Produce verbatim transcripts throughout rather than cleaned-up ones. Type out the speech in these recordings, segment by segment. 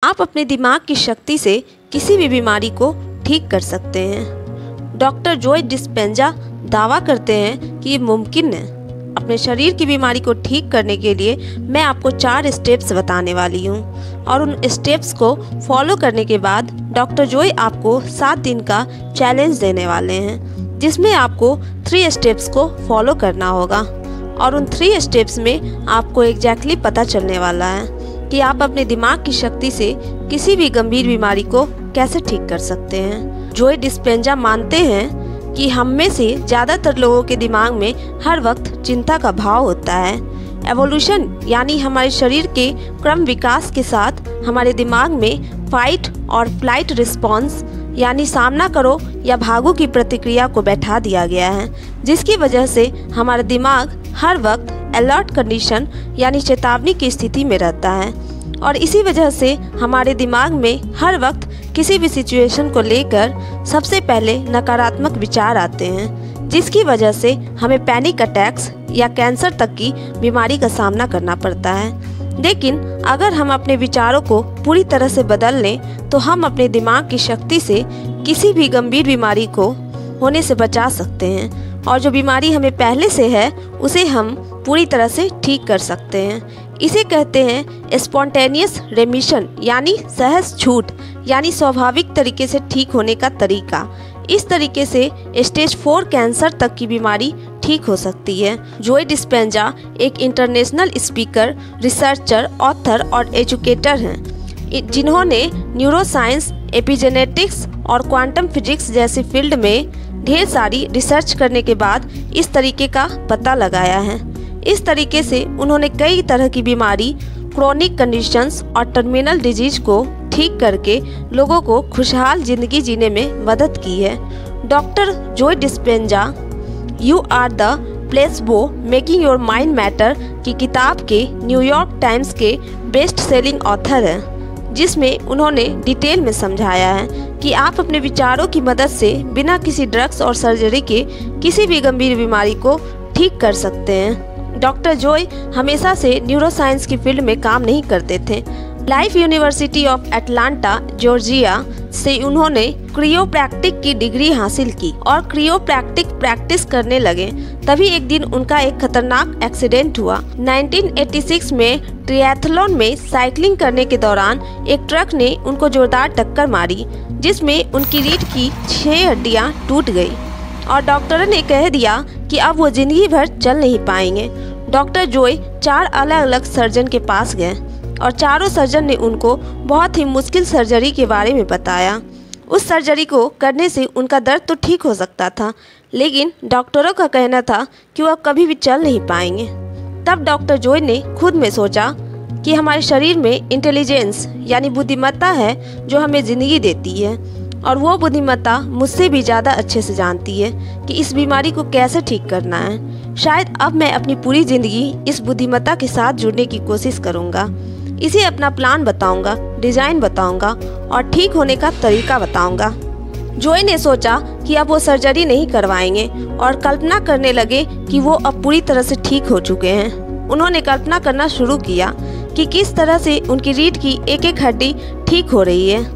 आप अपने दिमाग की शक्ति से किसी भी बीमारी को ठीक कर सकते हैं। डॉक्टर जोय डिस्पेंजा दावा करते हैं कि ये मुमकिन है। अपने शरीर की बीमारी को ठीक करने के लिए मैं आपको चार स्टेप्स बताने वाली हूँ और उन स्टेप्स को फॉलो करने के बाद डॉक्टर जोय आपको सात दिन का चैलेंज देने वाले हैं, जिसमें आपको थ्री स्टेप्स को फॉलो करना होगा और उन थ्री स्टेप्स में आपको एग्जैक्टली पता चलने वाला है कि आप अपने दिमाग की शक्ति से किसी भी गंभीर बीमारी को कैसे ठीक कर सकते हैं। जोय डिस्पेंजा मानते हैं कि हम में से ज़्यादातर लोगों के दिमाग में हर वक्त चिंता का भाव होता है। एवोल्यूशन यानी हमारे शरीर के क्रम विकास के साथ हमारे दिमाग में फाइट और फ्लाइट रिस्पॉन्स यानी सामना करो या भागो की प्रतिक्रिया को बैठा दिया गया है, जिसकी वजह से हमारा दिमाग हर वक्त अलर्ट कंडीशन यानी चेतावनी की स्थिति में रहता है और इसी वजह से हमारे दिमाग में हर वक्त किसी भी सिचुएशन को लेकर सबसे पहले नकारात्मक विचार आते हैं, जिसकी वजह से हमें पैनिक अटैक्स या कैंसर तक की बीमारी का सामना करना पड़ता है। लेकिन अगर हम अपने विचारों को पूरी तरह से बदल लें तो हम अपने दिमाग की शक्ति से किसी भी गंभीर बीमारी को होने से बचा सकते हैं और जो बीमारी हमें पहले से है उसे हम पूरी तरह से ठीक कर सकते हैं। इसे कहते हैं स्पॉन्टेनियस रेमिशन यानी सहज छूट यानी स्वाभाविक तरीके से ठीक होने का तरीका। इस तरीके से स्टेज फोर कैंसर तक की बीमारी ठीक हो सकती है। जोय डिस्पेंजा एक इंटरनेशनल स्पीकर, रिसर्चर, ऑथर और एजुकेटर हैं, जिन्होंने न्यूरोसाइंस, एपिजेनेटिक्स और क्वांटम फिजिक्स जैसी फील्ड में ढेर सारी रिसर्च करने के बाद इस तरीके का पता लगाया है। इस तरीके से उन्होंने कई तरह की बीमारी, क्रोनिक कंडीशंस और टर्मिनल डिजीज को ठीक करके लोगों को खुशहाल जिंदगी जीने में मदद की है। Doctor Joe Dispenza you are the placebo making your mind matter की किताब के न्यूयॉर्क टाइम्स के बेस्ट सेलिंग ऑथर हैं, जिसमें उन्होंने डिटेल में समझाया है कि आप अपने विचारों की मदद से बिना किसी ड्रग्स और सर्जरी के किसी भी गंभीर बीमारी को ठीक कर सकते हैं। डॉक्टर जोय हमेशा से न्यूरोसाइंस की फील्ड में काम नहीं करते थे। Life university of Atlanta Georgia से उन्होंने क्रियोप्रैक्टिक की डिग्री हासिल की और क्रियोप्रैक्टिक प्रैक्टिस करने लगे। तभी एक दिन उनका एक खतरनाक एक्सीडेंट हुआ। नाइनटीन एटी सिक्स में ट्रिएथलॉन में साइकिलिंग करने के दौरान एक ट्रक ने उनको जोरदार टक्कर मारी, जिसमें उनकी रीढ़ की छह हड्डियां टूट गई और डॉक्टर ने कह दिया कि अब वो जिंदगी भर चल नहीं पाएंगे। डॉक्टर जोय चार अलग अलग सर्जन के पास गए और चारों सर्जन ने उनको बहुत ही मुश्किल सर्जरी के बारे में बताया। उस सर्जरी को करने से उनका दर्द तो ठीक हो सकता था, लेकिन डॉक्टरों का कहना था कि वह कभी भी चल नहीं पाएंगे। तब डॉक्टर जोय ने खुद में सोचा कि हमारे शरीर में इंटेलिजेंस यानी बुद्धिमत्ता है जो हमें ज़िंदगी देती है और वो बुद्धिमत्ता मुझसे भी ज़्यादा अच्छे से जानती है कि इस बीमारी को कैसे ठीक करना है। शायद अब मैं अपनी पूरी ज़िंदगी इस बुद्धिमत्ता के साथ जुड़ने की कोशिश करूँगा, इसे अपना प्लान बताऊंगा, डिज़ाइन बताऊंगा और ठीक होने का तरीका बताऊंगा। जोय ने सोचा कि अब वो सर्जरी नहीं करवाएंगे और कल्पना करने लगे कि वो अब पूरी तरह से ठीक हो चुके हैं। उन्होंने कल्पना करना शुरू किया कि किस तरह से उनकी रीढ़ की एक एक हड्डी ठीक हो रही है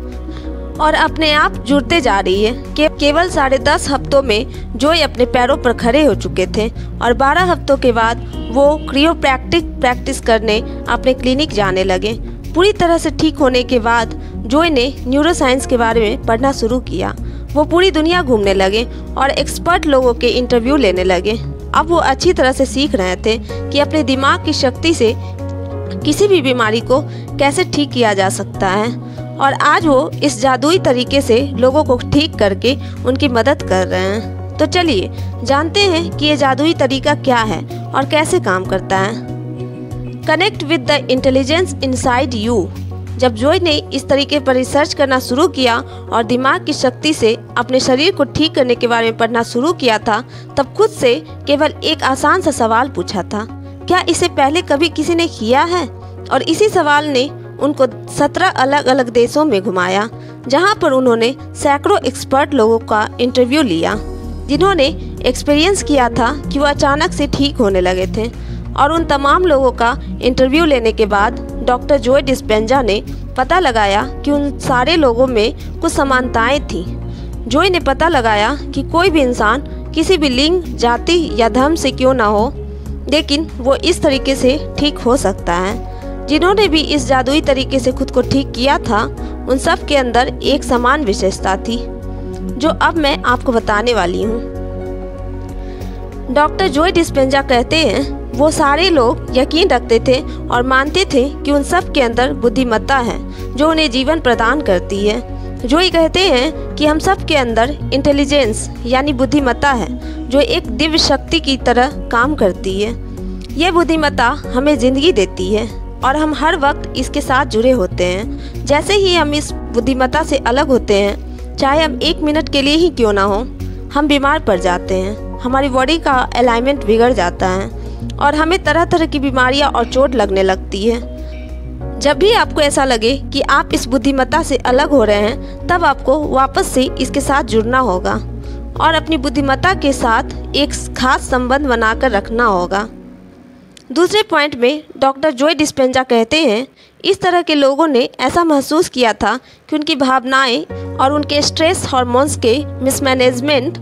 और अपने आप जुड़ते जा रही है। के, केवल साढ़े दस हफ्तों में जोय अपने पैरों पर खड़े हो चुके थे और बारह हफ्तों के बाद वो क्रियोप्रैक्टिक प्रैक्टिस करने अपने क्लिनिक जाने लगे। पूरी तरह से ठीक होने के बाद जोय ने न्यूरोसाइंस के बारे में पढ़ना शुरू किया। वो पूरी दुनिया घूमने लगे और एक्सपर्ट लोगों के इंटरव्यू लेने लगे। अब वो अच्छी तरह से सीख रहे थे कि अपने दिमाग की शक्ति से किसी भी बीमारी को कैसे ठीक किया जा सकता है और आज वो इस जादुई तरीके से लोगों को ठीक करके उनकी मदद कर रहे हैं। तो चलिए जानते हैं कि ये जादुई तरीका क्या है और कैसे काम करता है। Connect with the intelligence inside you. जब जोय ने इस तरीके पर रिसर्च करना शुरू किया और दिमाग की शक्ति से अपने शरीर को ठीक करने के बारे में पढ़ना शुरू किया था, तब खुद से केवल एक आसान सा सवाल पूछा था, क्या इसे पहले कभी किसी ने किया है? और इसी सवाल ने उनको सत्रह अलग अलग देशों में घुमाया, जहां पर उन्होंने सैकड़ों एक्सपर्ट लोगों का इंटरव्यू लिया, जिन्होंने एक्सपीरियंस किया था कि वो अचानक से ठीक होने लगे थे। और उन तमाम लोगों का इंटरव्यू लेने के बाद डॉक्टर जोय डिस्पेंजा ने पता लगाया कि उन सारे लोगों में कुछ समानताएं थीं। जॉय ने पता लगाया कि कोई भी इंसान किसी भी लिंग, जाति या धर्म से क्यों ना हो, लेकिन वो इस तरीके से ठीक हो सकता है। जिन्होंने भी इस जादुई तरीके से खुद को ठीक किया था, उन सब के अंदर एक समान विशेषता थी, जो अब मैं आपको बताने वाली हूँ। डॉक्टर जॉय डिस्पेंजा कहते हैं, वो सारे लोग यकीन रखते थे और मानते थे कि उन सब के अंदर बुद्धिमत्ता है जो उन्हें जीवन प्रदान करती है। जॉय कहते हैं कि हम सब के अंदर इंटेलिजेंस यानी बुद्धिमत्ता है जो एक दिव्य शक्ति की तरह काम करती है। यह बुद्धिमत्ता हमें ज़िंदगी देती है और हम हर वक्त इसके साथ जुड़े होते हैं। जैसे ही हम इस बुद्धिमत्ता से अलग होते हैं, चाहे हम एक मिनट के लिए ही क्यों ना हो, हम बीमार पड़ जाते हैं, हमारी बॉडी का अलाइनमेंट बिगड़ जाता है और हमें तरह तरह की बीमारियां और चोट लगने लगती है। जब भी आपको ऐसा लगे कि आप इस बुद्धिमत्ता से अलग हो रहे हैं, तब आपको वापस से इसके साथ जुड़ना होगा और अपनी बुद्धिमत्ता के साथ एक खास संबंध बनाकर रखना होगा। दूसरे पॉइंट में डॉक्टर जॉय डिस्पेंजा कहते हैं, इस तरह के लोगों ने ऐसा महसूस किया था कि उनकी भावनाएं और उनके स्ट्रेस हार्मोन्स के मिसमैनेजमेंट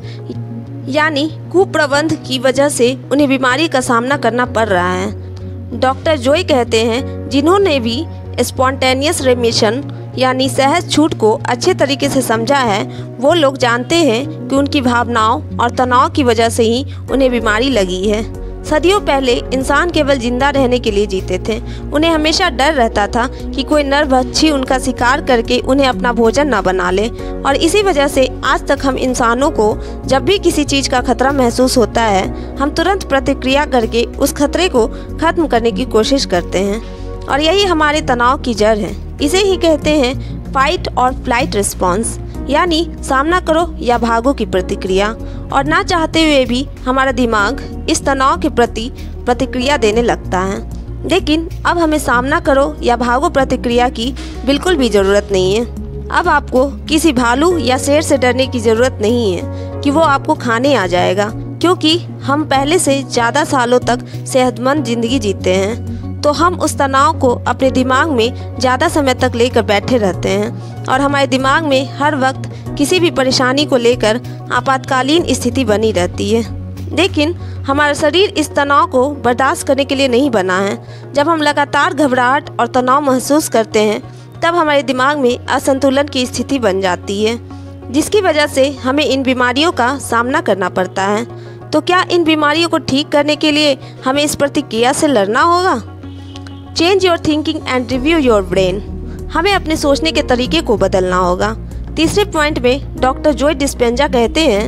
यानी कुप्रबंध की वजह से उन्हें बीमारी का सामना करना पड़ रहा है। डॉक्टर जॉय कहते हैं, जिन्होंने भी स्पॉन्टेनियस रेमिशन यानी सहज छूट को अच्छे तरीके से समझा है, वो लोग जानते हैं कि उनकी भावनाओं और तनाव की वजह से ही उन्हें बीमारी लगी है। सदियों पहले इंसान केवल जिंदा रहने के लिए जीते थे। उन्हें हमेशा डर रहता था कि कोई नरभक्षी उनका शिकार करके उन्हें अपना भोजन न बना ले, और इसी वजह से आज तक हम इंसानों को जब भी किसी चीज़ का खतरा महसूस होता है, हम तुरंत प्रतिक्रिया करके उस खतरे को खत्म करने की कोशिश करते हैं, और यही हमारे तनाव की जड़ है। इसे ही कहते हैं फाइट और फ्लाइट रिस्पॉन्स, यानी सामना करो या भागो की प्रतिक्रिया। और ना चाहते हुए भी हमारा दिमाग इस तनाव के प्रति प्रतिक्रिया देने लगता है। लेकिन अब हमें सामना करो या भागो प्रतिक्रिया की बिल्कुल भी ज़रूरत नहीं है। अब आपको किसी भालू या शेर से डरने की ज़रूरत नहीं है कि वो आपको खाने आ जाएगा, क्योंकि हम पहले से ज़्यादा सालों तक सेहतमंद ज़िंदगी जीते हैं। तो हम उस तनाव को अपने दिमाग में ज़्यादा समय तक लेकर बैठे रहते हैं और हमारे दिमाग में हर वक्त किसी भी परेशानी को लेकर आपातकालीन स्थिति बनी रहती है। लेकिन हमारा शरीर इस तनाव को बर्दाश्त करने के लिए नहीं बना है। जब हम लगातार घबराहट और तनाव महसूस करते हैं, तब हमारे दिमाग में असंतुलन की स्थिति बन जाती है, जिसकी वजह से हमें इन बीमारियों का सामना करना पड़ता है। तो क्या इन बीमारियों को ठीक करने के लिए हमें इस प्रतिक्रिया से लड़ना होगा? Change your thinking and review your brain. हमें अपने सोचने के तरीके को बदलना होगा। तीसरे पॉइंट में डॉक्टर जॉय डिस्पेंजा कहते हैं,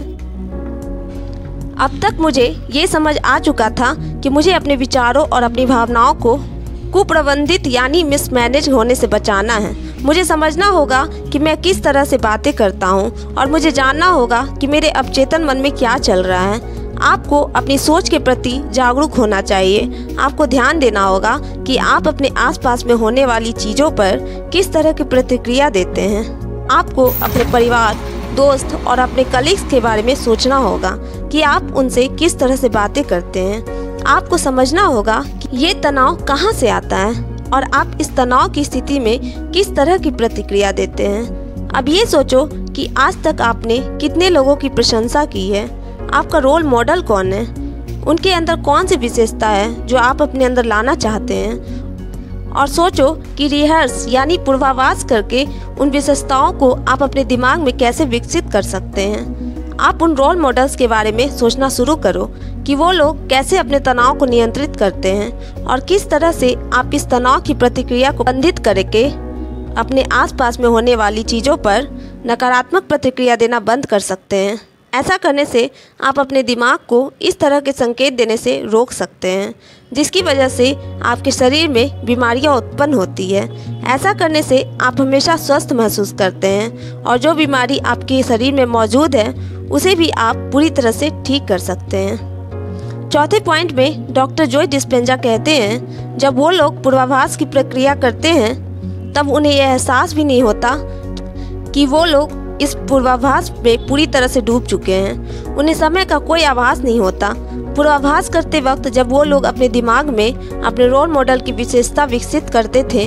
अब तक मुझे ये समझ आ चुका था कि मुझे अपने विचारों और अपनी भावनाओं को कुप्रबंधित यानी मिसमैनेज होने से बचाना है। मुझे समझना होगा कि मैं किस तरह से बातें करता हूँ और मुझे जानना होगा कि मेरे अवचेतन मन में क्या चल रहा है। आपको अपनी सोच के प्रति जागरूक होना चाहिए। आपको ध्यान देना होगा कि आप अपने आसपास में होने वाली चीज़ों पर किस तरह की प्रतिक्रिया देते हैं। आपको अपने परिवार, दोस्त और अपने कलीग्स के बारे में सोचना होगा कि आप उनसे किस तरह से बातें करते हैं। आपको समझना होगा कि ये तनाव कहाँ से आता है और आप इस तनाव की स्थिति में किस तरह की प्रतिक्रिया देते हैं। अब ये सोचो कि आज तक आपने कितने लोगों की प्रशंसा की है। आपका रोल मॉडल कौन है? उनके अंदर कौन सी विशेषता है जो आप अपने अंदर लाना चाहते हैं? और सोचो कि रिहर्स यानी पूर्वाभास करके उन विशेषताओं को आप अपने दिमाग में कैसे विकसित कर सकते हैं। आप उन रोल मॉडल्स के बारे में सोचना शुरू करो कि वो लोग कैसे अपने तनाव को नियंत्रित करते हैं और किस तरह से आप इस तनाव की प्रतिक्रिया को बंधित करके अपने आसपास में होने वाली चीज़ों पर नकारात्मक प्रतिक्रिया देना बंद कर सकते हैं। ऐसा करने से आप अपने दिमाग को इस तरह के संकेत देने से रोक सकते हैं, जिसकी वजह से आपके शरीर में बीमारियां उत्पन्न होती है। ऐसा करने से आप हमेशा स्वस्थ महसूस करते हैं और जो बीमारी आपके शरीर में मौजूद है उसे भी आप पूरी तरह से ठीक कर सकते हैं। चौथे पॉइंट में डॉक्टर जॉय डिस्पेंजा कहते हैं, जब वो लोग पूर्वाभास की प्रक्रिया करते हैं तब उन्हें यह एहसास भी नहीं होता कि वो लोग इस पूर्वाभास में पूरी तरह से डूब चुके हैं। उन्हें समय का कोई आभास नहीं होता। पूर्वाभास करते वक्त जब वो लोग अपने दिमाग में अपने रोल मॉडल की विशेषता विकसित करते थे,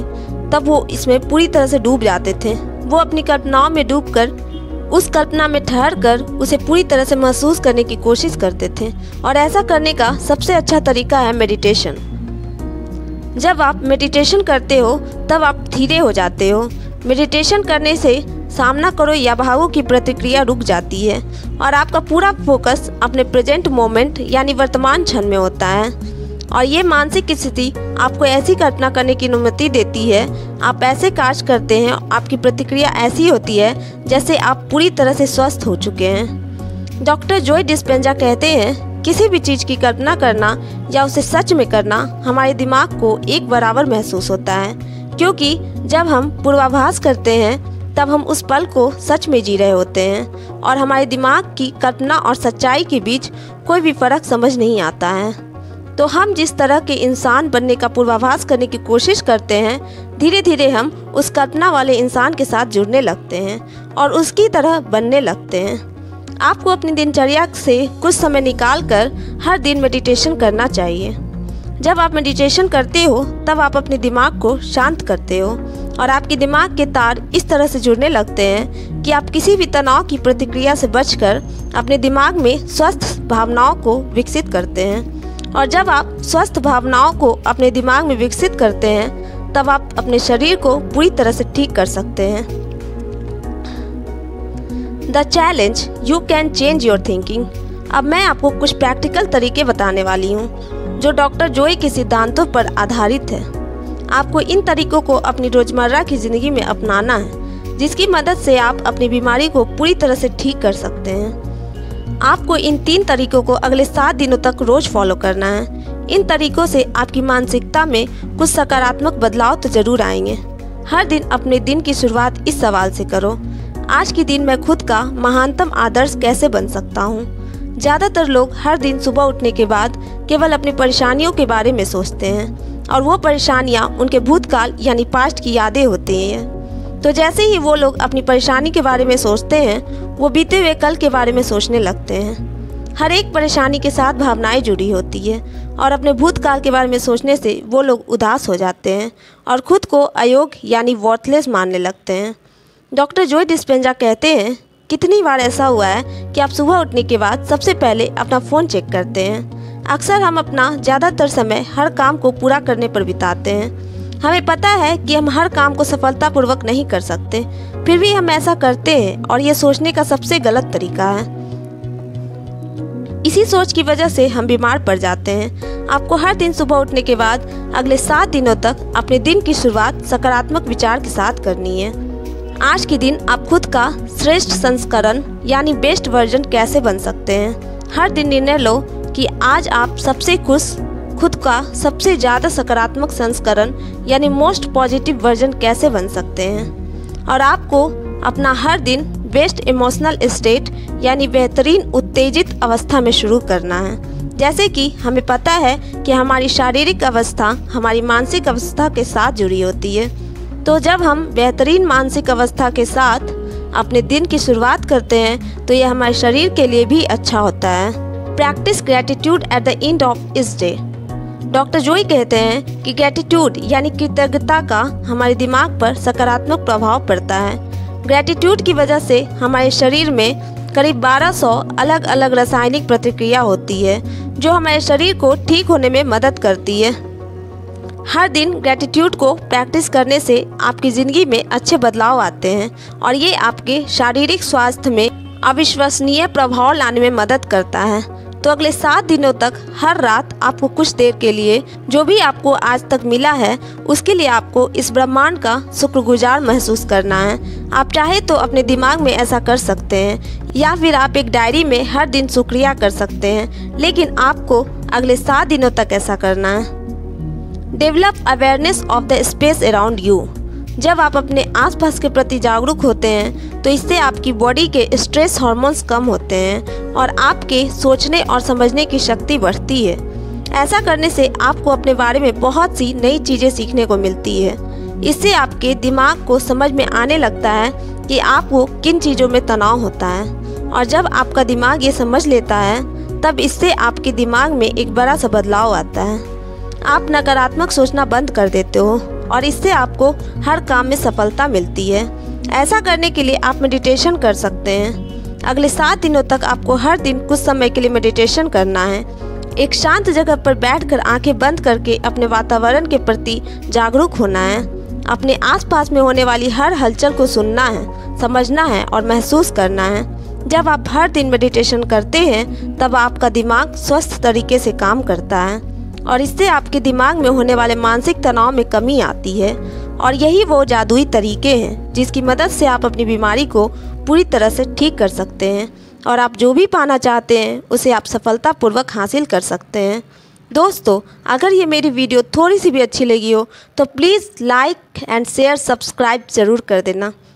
तब वो इसमें पूरी तरह से डूब जाते थे। वो अपनी कल्पनाओं में डूबकर उस कल्पना में ठहर कर उसे पूरी तरह से महसूस करने की कोशिश करते थे। और ऐसा करने का सबसे अच्छा तरीका है मेडिटेशन। जब आप मेडिटेशन करते हो तब आप धीरे हो जाते हो। मेडिटेशन करने से सामना करो या भावों की प्रतिक्रिया रुक जाती है और आपका पूरा फोकस अपने प्रेजेंट मोमेंट यानी वर्तमान क्षण में होता है। और ये मानसिक स्थिति आपको ऐसी कल्पना करने की अनुमति देती है, आप ऐसे कार्य करते हैं, आपकी प्रतिक्रिया ऐसी होती है जैसे आप पूरी तरह से स्वस्थ हो चुके हैं। डॉक्टर जॉय डिस्पेंजा कहते हैं, किसी भी चीज़ की कल्पना करना या उसे सच में करना हमारे दिमाग को एक बराबर महसूस होता है, क्योंकि जब हम पूर्वाभास करते हैं तब हम उस पल को सच में जी रहे होते हैं और हमारे दिमाग की कल्पना और सच्चाई के बीच कोई भी फर्क समझ नहीं आता है। तो हम जिस तरह के इंसान बनने का पूर्वाभास करने की कोशिश करते हैं, धीरे धीरे हम उस कल्पना वाले इंसान के साथ जुड़ने लगते हैं और उसकी तरह बनने लगते हैं। आपको अपनी दिनचर्या से कुछ समय निकाल कर हर दिन मेडिटेशन करना चाहिए। जब आप मेडिटेशन करते हो तब आप अपने दिमाग को शांत करते हो और आपके दिमाग के तार इस तरह से जुड़ने लगते हैं कि आप किसी भी तनाव की प्रतिक्रिया से बचकर अपने दिमाग में स्वस्थ भावनाओं को विकसित करते हैं। और जब आप स्वस्थ भावनाओं को अपने दिमाग में विकसित करते हैं तब आप अपने शरीर को पूरी तरह से ठीक कर सकते हैं। The challenge, you can change your thinking. अब मैं आपको कुछ प्रैक्टिकल तरीके बताने वाली हूँ जो डॉक्टर जॉय के सिद्धांतों पर आधारित है। आपको इन तरीकों को अपनी रोजमर्रा की ज़िंदगी में अपनाना है, जिसकी मदद से आप अपनी बीमारी को पूरी तरह से ठीक कर सकते हैं। आपको इन तीन तरीकों को अगले सात दिनों तक रोज फॉलो करना है। इन तरीकों से आपकी मानसिकता में कुछ सकारात्मक बदलाव तो जरूर आएंगे। हर दिन अपने दिन की शुरुआत इस सवाल से करो, आज के दिन मैं खुद का महानतम आदर्श कैसे बन सकता हूँ। ज़्यादातर लोग हर दिन सुबह उठने के बाद केवल अपनी परेशानियों के बारे में सोचते हैं और वो परेशानियाँ उनके भूतकाल यानी पास्ट की यादें होती हैं। तो जैसे ही वो लोग अपनी परेशानी के बारे में सोचते हैं, वो बीते हुए कल के बारे में सोचने लगते हैं। हर एक परेशानी के साथ भावनाएं जुड़ी होती है और अपने भूतकाल के बारे में सोचने से वो लोग उदास हो जाते हैं और खुद को अयोग्य यानी वर्थलेस मानने लगते हैं। डॉक्टर जॉय डिस्पेंजा कहते हैं, कितनी बार ऐसा हुआ है कि आप सुबह उठने के बाद सबसे पहले अपना फ़ोन चेक करते हैं। अक्सर हम अपना ज़्यादातर समय हर काम को पूरा करने पर बिताते हैं। हमें पता है कि हम हर काम को सफलतापूर्वक नहीं कर सकते, फिर भी हम ऐसा करते हैं और ये सोचने का सबसे गलत तरीका है। इसी सोच की वजह से हम बीमार पड़ जाते हैं। आपको हर दिन सुबह उठने के बाद अगले सात दिनों तक अपने दिन की शुरुआत सकारात्मक विचार के साथ करनी है। आज के दिन आप खुद का श्रेष्ठ संस्करण यानी बेस्ट वर्जन कैसे बन सकते हैं। हर दिन निर्णय लो कि आज आप सबसे खुश, खुद का सबसे ज़्यादा सकारात्मक संस्करण यानी मोस्ट पॉजिटिव वर्जन कैसे बन सकते हैं। और आपको अपना हर दिन बेस्ट इमोशनल स्टेट यानी बेहतरीन उत्तेजित अवस्था में शुरू करना है। जैसे कि हमें पता है कि हमारी शारीरिक अवस्था हमारी मानसिक अवस्था के साथ जुड़ी होती है, तो जब हम बेहतरीन मानसिक अवस्था के साथ अपने दिन की शुरुआत करते हैं तो यह हमारे शरीर के लिए भी अच्छा होता है। Practice gratitude at the end of this day. Doctor Joe कहते हैं कि ग्रेटिट्यूड यानी कृतज्ञता का हमारे दिमाग पर सकारात्मक प्रभाव पड़ता है। ग्रेटिट्यूड की वजह से हमारे शरीर में करीब बारह सौ अलग अलग रासायनिक प्रतिक्रिया होती है जो हमारे शरीर को ठीक होने में मदद करती है। हर दिन ग्रेटिट्यूड को प्रैक्टिस करने से आपकी ज़िंदगी में अच्छे बदलाव आते हैं और ये आपके शारीरिक स्वास्थ्य में अविश्वसनीय प्रभाव लाने में मदद करता है। तो अगले सात दिनों तक हर रात आपको कुछ देर के लिए जो भी आपको आज तक मिला है उसके लिए आपको इस ब्रह्मांड का शुक्रगुजार महसूस करना है। आप चाहे तो अपने दिमाग में ऐसा कर सकते हैं या फिर आप एक डायरी में हर दिन शुक्रिया कर सकते हैं, लेकिन आपको अगले सात दिनों तक ऐसा करना है। Develop awareness of the space around you. जब आप अपने आसपास के प्रति जागरूक होते हैं तो इससे आपकी बॉडी के स्ट्रेस हार्मोन्स कम होते हैं और आपके सोचने और समझने की शक्ति बढ़ती है। ऐसा करने से आपको अपने बारे में बहुत सी नई चीज़ें सीखने को मिलती है। इससे आपके दिमाग को समझ में आने लगता है कि आपको किन चीज़ों में तनाव होता है, और जब आपका दिमाग ये समझ लेता है तब इससे आपके दिमाग में एक बड़ा सा बदलाव आता है। आप नकारात्मक सोचना बंद कर देते हो और इससे आपको हर काम में सफलता मिलती है। ऐसा करने के लिए आप मेडिटेशन कर सकते हैं। अगले सात दिनों तक आपको हर दिन कुछ समय के लिए मेडिटेशन करना है। एक शांत जगह पर बैठकर आंखें बंद करके अपने वातावरण के प्रति जागरूक होना है। अपने आसपास में होने वाली हर हलचल को सुनना है, समझना है और महसूस करना है। जब आप हर दिन मेडिटेशन करते हैं तब आपका दिमाग स्वस्थ तरीके से काम करता है और इससे आपके दिमाग में होने वाले मानसिक तनाव में कमी आती है। और यही वो जादुई तरीके हैं जिसकी मदद से आप अपनी बीमारी को पूरी तरह से ठीक कर सकते हैं और आप जो भी पाना चाहते हैं उसे आप सफलतापूर्वक हासिल कर सकते हैं। दोस्तों, अगर ये मेरी वीडियो थोड़ी सी भी अच्छी लगी हो तो please like and share subscribe ज़रूर कर देना।